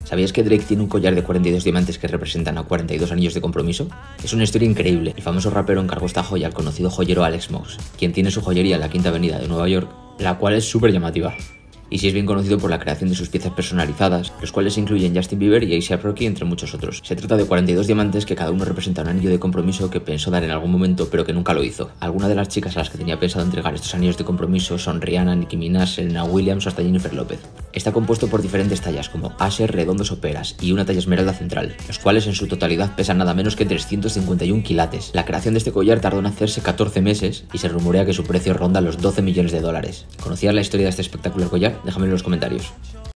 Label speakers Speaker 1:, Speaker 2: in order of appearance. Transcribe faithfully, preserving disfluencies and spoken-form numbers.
Speaker 1: ¿Sabías que Drake tiene un collar de cuarenta y dos diamantes que representan a cuarenta y dos anillos de compromiso? Es una historia increíble. El famoso rapero encargó esta joya al conocido joyero Alex Moss, quien tiene su joyería en la Quinta Avenida de Nueva York, la cual es súper llamativa. Y sí es bien conocido por la creación de sus piezas personalizadas, los cuales incluyen Justin Bieber y A$ap Rocky, entre muchos otros. Se trata de cuarenta y dos diamantes que cada uno representa un anillo de compromiso que pensó dar en algún momento, pero que nunca lo hizo. Algunas de las chicas a las que tenía pensado entregar estos anillos de compromiso son Rihanna, Nicki Minaj, Serena Williams o hasta Jennifer López. Está compuesto por diferentes tallas como ases, redondos o peras y una talla esmeralda central, los cuales en su totalidad pesan nada menos que trescientos cincuenta y un quilates. La creación de este collar tardó en hacerse catorce meses y se rumorea que su precio ronda los doce millones de dólares. ¿Conocías la historia de este espectacular collar? Déjame en los comentarios.